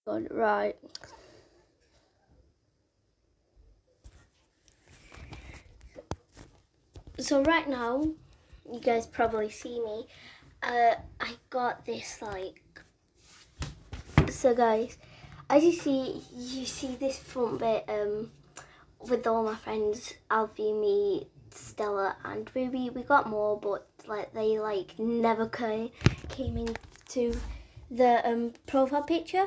God, right. So right now, you guys probably see me. I got this like. So guys, as you see this front bit with all my friends, Alfie, me, Stella, and Ruby. We got more, but like they like never came into the profile picture.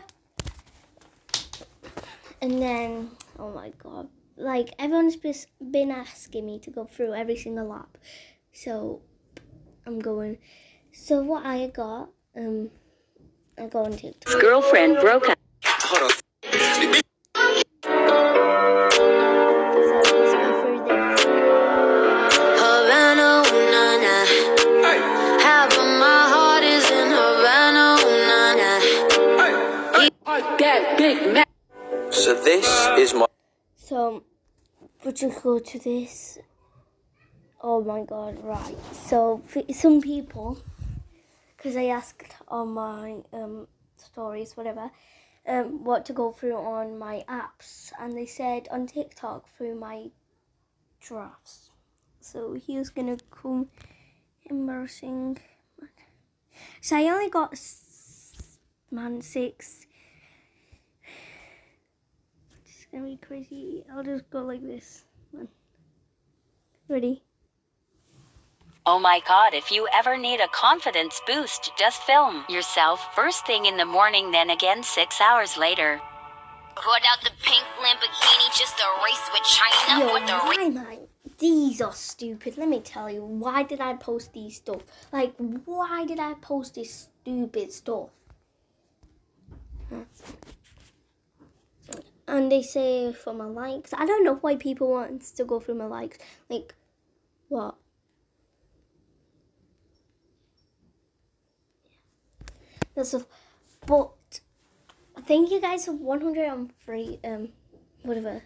And then, oh my god, like everyone's been asking me to go through every single lap, so I'm going. So what I got, I go on TikTok. Girlfriend broke up. So let's go through this. Havana, ooh, na, na. Half of my heart is in Havana, ooh, na, na. That big man. So this is my... So we'll just go to this. Oh my god, right. So for some people, because I asked on my stories, whatever, what to go through on my apps, and they said on TikTok through my drafts. So here's gonna come embarrassing. So I only got 6. It's gonna be crazy. I'll just go like this. Ready? Oh my god, if you ever need a confidence boost, just film yourself first thing in the morning, then again 6 hours later. Put out the pink Lamborghini, just a race with China. Yo, With the why, man? These are stupid. Let me tell you. Why did I post these stuff? Like, why did I post this stupid stuff? And they say for my likes. I don't know why people want to go through my likes. Like, what? That's a, but thank you guys for 103 whatever.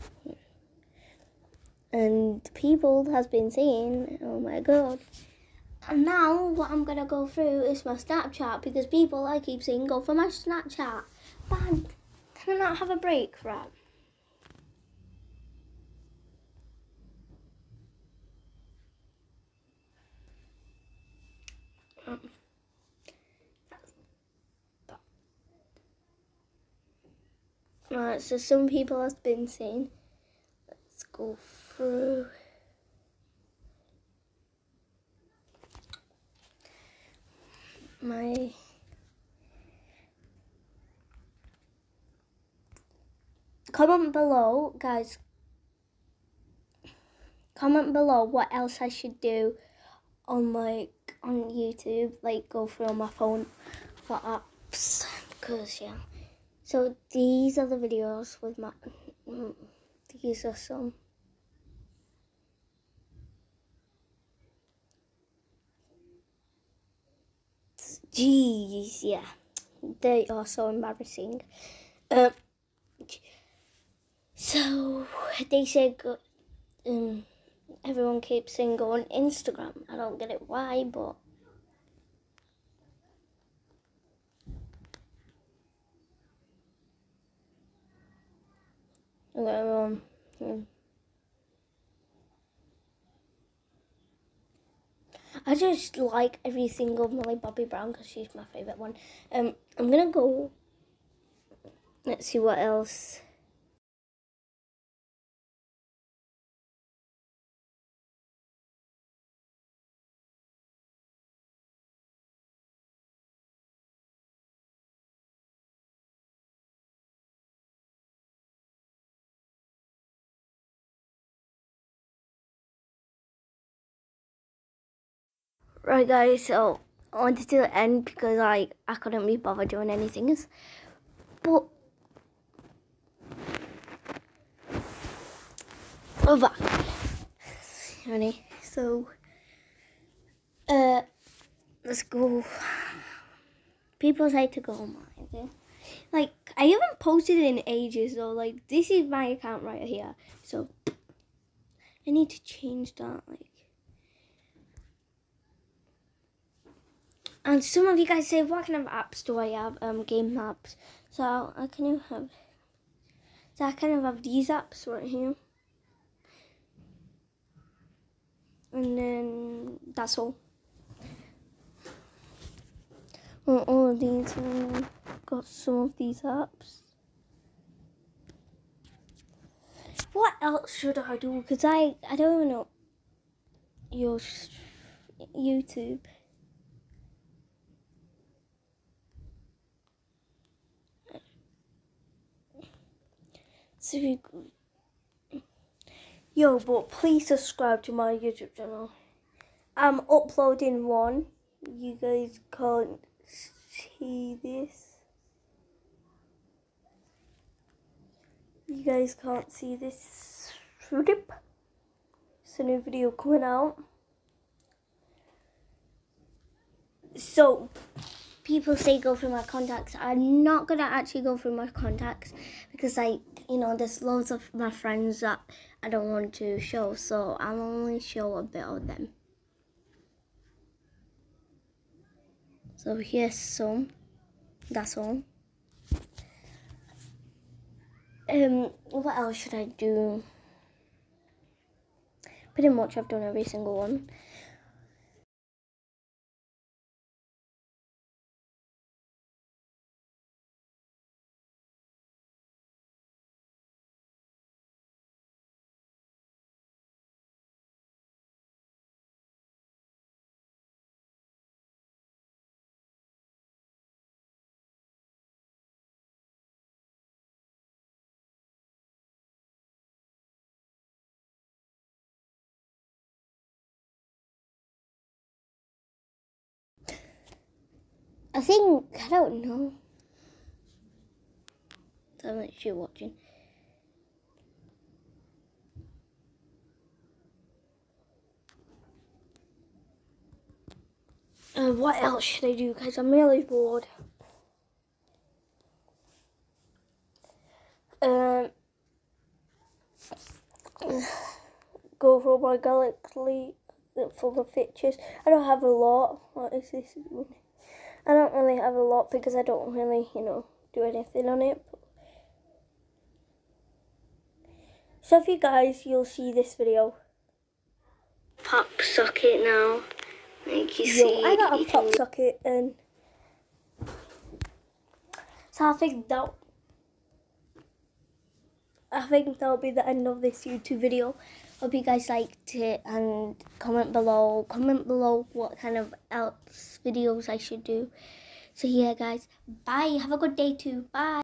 And people has been saying, oh my god. And now what I'm gonna go through is my Snapchat, because people I keep saying go for my Snapchat. Man, can I not have a break, right? Right, so some people have been saying, let's go through. My comment below, guys. Comment below what else I should do on YouTube, like go through on my phone for apps, because yeah. So these are the videos with my. These are some. Jeez, yeah, they are so embarrassing. So they say go, everyone keeps saying go on Instagram. I don't get it why, but I just like every single Millie Bobby Brown because she's my favourite one. I'm gonna go. Let's see what else. Right, guys. So I wanted to end because I couldn't be bothered doing anything else, but we're back. Ready? So let's go. People say to go on mine. Like, I haven't posted in ages though. Like, this is my account right here. So I need to change that. Like, and some of you guys say, what kind of apps do I have? Game apps. So I kind of have these apps right here. And then that's all. On all of these, got some of these apps. What else should I do? Because I don't even know your YouTube. So yo, but please subscribe to my YouTube channel. I'm uploading one. You guys can't see this. You guys can't see this. It's a new video coming out. So, people say go through my contacts. I'm not gonna actually go through my contacts because, like, you know, there's loads of my friends that I don't want to show, so I'll only show a bit of them. So here's some. That's all. What else should I do? Pretty much I've done every single one. I don't know. So much you're watching. What else should I do, guys? I'm really bored. Go through my gallery full of pictures. I don't have a lot. What is this? I don't really have a lot because I don't really, you know, do anything on it. So if you guys, you'll see this video. Pop socket now. Like you see. I got a pop socket and so I think that'll be the end of this YouTube video. Hope you guys liked it and comment below what kind of else videos I should do. So yeah guys, bye. Have a good day too. Bye.